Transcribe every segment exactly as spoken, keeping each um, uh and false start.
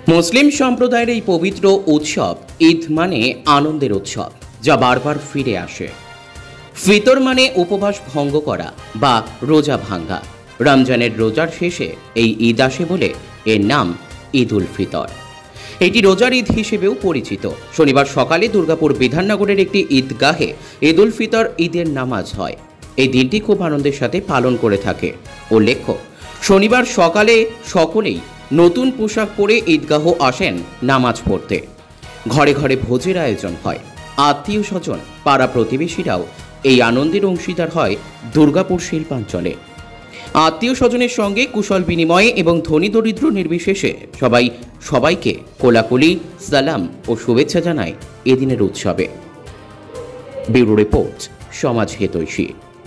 মুসলিম সম্প্রদায়ের এই পবিত্র উৎসব ঈদ মানে আনন্দের উৎসব, যা বারবার ফিরে আসে। ফিতর মানে উপবাস ভঙ্গ করা বা রোজা ভাঙ্গা। রমজানের রোজার শেষে এই ঈদ আসে বলে এর নাম ঈদ উল ফিতর। এটি রোজার ঈদ হিসেবেও পরিচিত। শনিবার সকালে দুর্গাপুর বিধাননগরের একটি ঈদগাহে ঈদ উল ফিতর ঈদের নামাজ হয়। এই দিনটি খুব আনন্দের সাথে পালন করে থাকে। উল্লেখ্য, শনিবার সকালে সকলেই নতুন পোশাক পরে ঈদগাহ আসেন নামাজ পড়তে। ঘরে ঘরে ভোজের আয়োজন হয়। আত্মীয় স্বজন, পাড়া প্রতিবেশীরাও এই আনন্দের অংশীদার হয় দুর্গাপুর শিল্পাঞ্চলে। আত্মীয় স্বজনের সঙ্গে কুশল বিনিময়ে এবং ধনী দরিদ্র নির্বিশেষে সবাই সবাইকে কোলাকুলি, সালাম ও শুভেচ্ছা জানায় এদিনের উৎসবে। ব্যুরো রিপোর্ট, সমাজ হেতৈষী।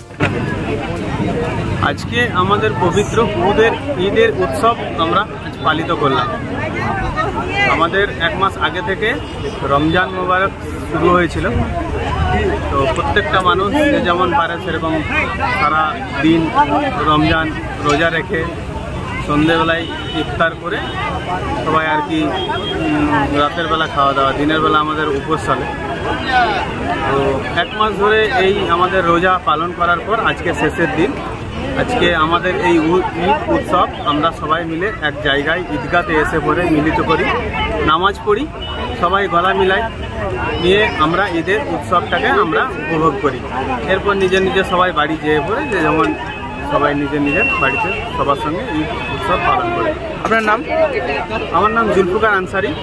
আজকে আমাদের পবিত্র ঈদের ঈদের উৎসব আমরা আজ পালিত করলাম। আমাদের এক মাস আগে থেকে রমজান মোবারক শুরু হয়েছিল। তো প্রত্যেকটা মানুষ যে যেমন পারে সেরকম সারা দিন রমজান রোজা রেখে সন্ধেবেলায় ইফতার করে সবাই আর কি রাতের বেলা খাওয়া দাওয়া, দিনের বেলা আমাদের উপোস চলে। তো এক মাস ধরে এই আমাদের রোজা পালন করার পর আজকে শেষের দিন। আজকে আমাদের এই ঈদ উৎসব আমরা সবাই মিলে এক জায়গায় ঈদগাতে এসে পড়ে মিলিত করি, নামাজ পড়ি, সবাই গলা মিলাই নিয়ে আমরা ঈদের উৎসবটাকে আমরা উপভোগ করি। এরপর নিজের নিজের সবাই বাড়ি যেয়ে পড়ে, যে যেমন সবাই নিজের নিজের বাড়িতে সবার সঙ্গে ঈদ উৎসব পালন করে। আপনার নাম? আমার নাম জুলফিকার আনসারি।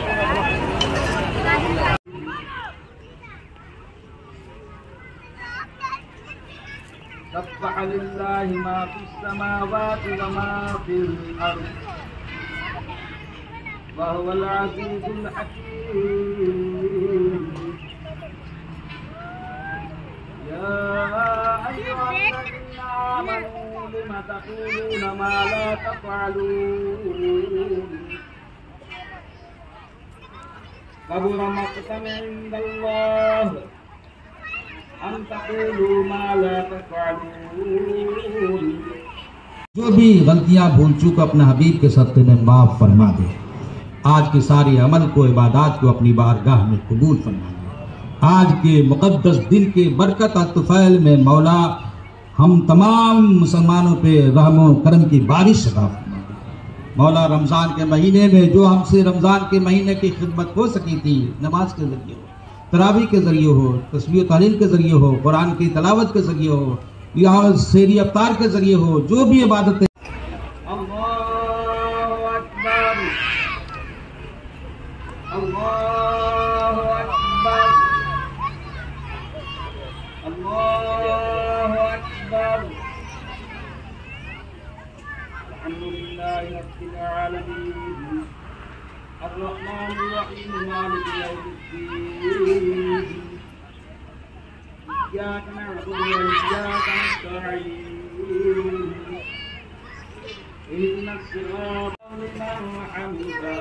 سبح لله ما في السماوات وما في الأرض وهو العزيز الحكيم يا أيها الذين آمنوا لم تقولون ما لا تفعلون كبر مقتا عند الله أن تقولوا ما لا تفعلون। जो भी गलतियां भूल चूक अपने हबीब के सत्ते में माफ फरमा दे। आज के सारे अमल को, इबादत को अपनी बारगाह में कबूल फरमा दे। आज के मुकद्दस दिन के बरकत तुफैल में मौला हम तमाम मुसलमानों पे रहमो करम की बारिश अता फरमा दे। मौला रमज़ान के महीने में जो हमसे रमज़ान के महीने की खिदमत हो सकी थी, नमाज के जरिए हो, तरावी के जरिए हो, तस्बीह तालीम के जरिए हो, कुरान की तलावत के जरिए हो या शेरी अफ्तार के जरिए हो, जो भी इबादत है। अल्लाहु अकबर, अल्लाहु अकबर, अल्लाहु अकबर। अल्हम्दुलिल्लाहि रब्बिल आलमीन, अर्रहमानिर रहीम, मालिकि यौमिद्दीन। إياك نعبد وإياك نستعين اهدنا الصراط لمن حمده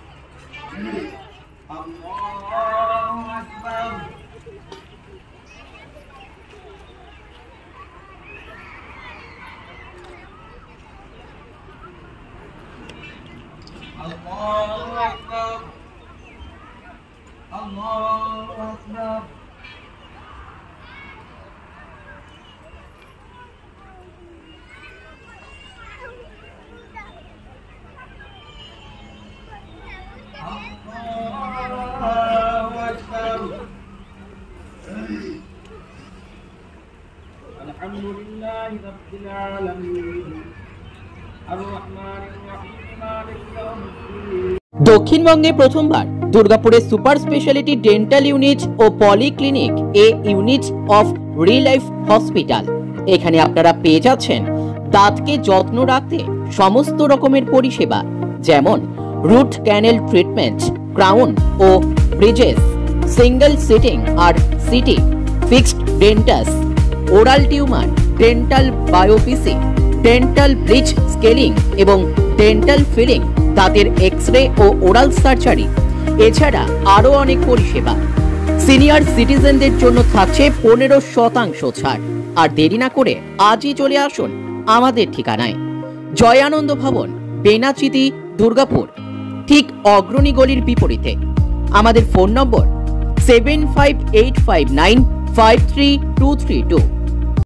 الله أكبر الله أكبر الله أكبر الحمد لله رب العالمين الرحمن الرحيم مالك يوم الدين। দক্ষিণবঙ্গে প্রথমবার দুর্গাপুরে সুপার স্পেশালিটি ডেন্টাল ইউনিট ও polyclinic a unit of Reel Life hospital. এখানে আপনারা পেয়ে যাচ্ছেন দাঁতকে যত্ন রাখতে সমস্ত রকমের পরিষেবা, যেমন রুট ক্যানেল ট্রিটমেন্ট, ক্রাউন ও bridges, single sitting R CT, fixed dentures, oral tumour, dental biopsy, dental bleach scaling এবং ডেন্টাল ফিলিং, দাঁতের এক্স-রে ও ওরাল সার্জারি, এছাড়া আরও অনেক পরিষেবা। সিনিয়র সিটিজেনদের জন্য থাকছে পনেরো শতাংশ ছাড়। আর দেরি না করে আজই চলে আসুন আমাদের ঠিকানায়, জয়ানন্দ ভবন, বেনাচিতি, দুর্গাপুর। ঠিক অগ্রণী গলির বিপরীতে। আমাদের phone number seven five eight five nine five three two three two.